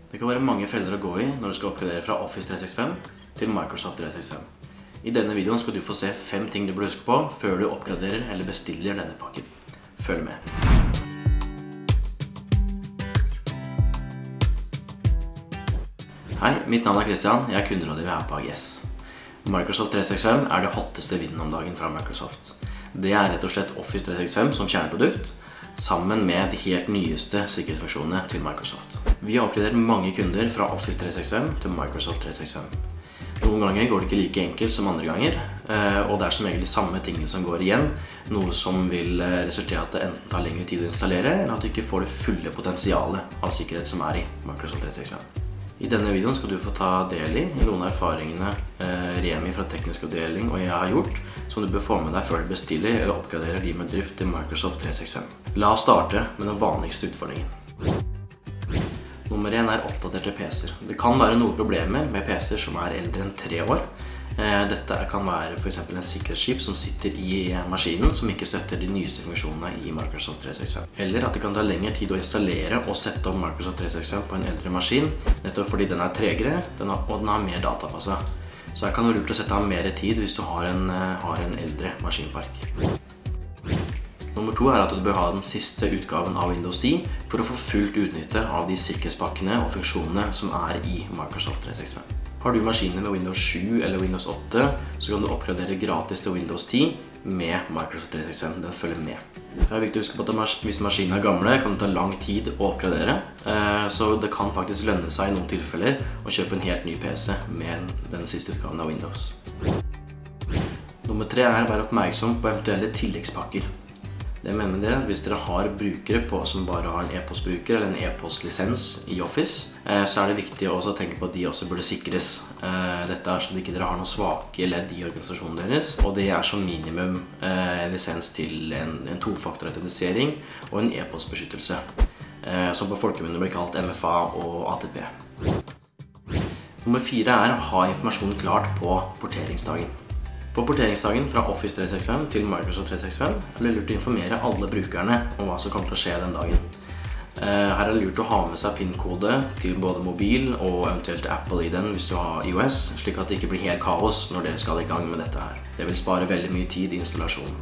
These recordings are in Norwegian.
Det kan være mange feller å gå i når du skal oppgradere fra Office 365 til Microsoft 365. I denne videoen skal du få se 5 ting du bør huske på før du oppgraderer eller bestiller denne pakken. Følg med! Hei, mitt navn er Christian. Jeg er kunderådgiver her på AGS. Microsoft 365 er det hotteste vinden om dagen fra Microsoft. Det er rett og slett Office 365 som kjerneprodukt, sammen med de helt nyeste sikkerhetsfunksjonene til Microsoft. Vi har oppgradert mange kunder fra Office 365 til Microsoft 365. Noen ganger går det ikke like enkelt som andre ganger, og det er som regel de samme tingene som går igjen, noe som vil resultere at det enten tar lengre tid å installere, eller at du ikke får det fulle potensialet av sikkerhet som er i Microsoft 365. I denne videoen skal du få ta del i noen av erfaringene Remi fra teknisk avdeling og jeg har gjort, som du bør få med deg før du bestiller eller oppgraderer din bedrift til Microsoft 365. La oss starte med den vanligste utfordringen. Nummer 1 er oppdaterte PC-er. Det kan være noen problemer med PC-er som er eldre enn 3 år. Dette kan være for eksempel en sikkerhetschip som sitter i maskinen som ikke støtter de nyeste funksjonene i Microsoft 365. Eller at det kan ta lengre tid å installere og sette opp Microsoft 365 på en eldre maskin, nettopp fordi den er tregere og den har mer data på seg. Så her kan det være lurt å sette av mer tid hvis du har en eldre maskinpark. Nummer 2 er at du bør ha den siste utgaven av Windows 10 for å få fullt utnytte av de sikkerhetspakkene og funksjonene som er i Microsoft 365. Har du maskiner med Windows 7 eller Windows 8, så kan du oppgradere gratis til Windows 10 med Microsoft 365. Den følger med. Det er viktig å huske på at hvis maskinene er gamle, kan det ta lang tid å oppgradere. Så det kan faktisk lønne seg i noen tilfeller å kjøpe en helt ny PC med den siste utgaven av Windows. Nummer 3 er å være oppmerksom på eventuelle tilleggspakker. Det mener dere at hvis dere har brukere som bare har en e-postbruker eller en e-postlisens i Office, så er det viktig også å tenke på at de også burde sikres. Dette er sånn at dere ikke har noen svake ledd i organisasjonen deres, og det er som minimum en lisens til en tofaktorautentisering og en e-postbeskyttelse, som på folkemunne blir kalt MFA og ATP. Nummer 4 er å ha informasjon klart på porteringsdagen. På porteringsdagen fra Office 365 til Microsoft 365 er det lurt å informere alle brukerne om hva som kommer til å skje den dagen. Her er det lurt å ha med seg PIN-kode til både mobil og eventuelt Apple i den hvis du har iOS, slik at det ikke blir helt kaos når dere skal i gang med dette her. Det vil spare veldig mye tid i installasjonen.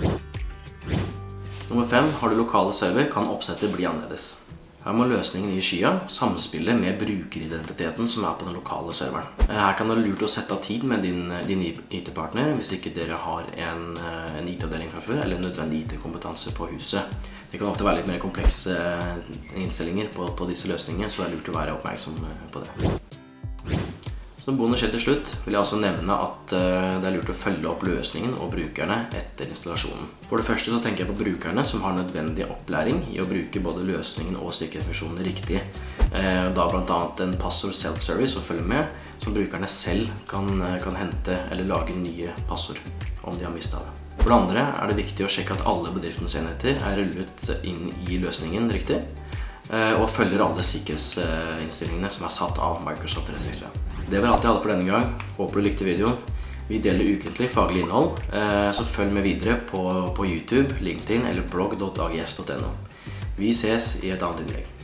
Nummer 5. Har du lokale server, kan oppsettet bli annerledes. Her må løsningen i skya samspille med brukeridentiteten som er på den lokale serveren. Her kan det være lurt å sette av tid med din IT-partner hvis ikke dere har en IT-avdeling fra før eller nødvendig IT-kompetanse på huset. Det kan ofte være litt mer komplekse innstillinger på disse løsningene, så det er lurt å være oppmerksom på det. Som bonus helt til slutt vil jeg også nevne at det er lurt å følge opp løsningen og brukerne etter installasjonen. For det første så tenker jeg på brukerne som har nødvendig opplæring i å bruke både løsningen og sikkerhetsfunksjonen riktig. Da blant annet en passord self-service å følge med, som brukerne selv kan hente eller lage nye passord om de har mistet det. For det andre er det viktig å sjekke at alle bedriftens enheter er rullet inn i løsningen riktig, og følger alle sikkerhetsinnstillingene som er satt av Microsoft 365. Det var alt jeg hadde for denne gang. Håper du likte videoen. Vi deler ukentlig faglig innhold, så følg med videre på YouTube, LinkedIn eller blogg.ags.no. Vi ses i et annet innlegg.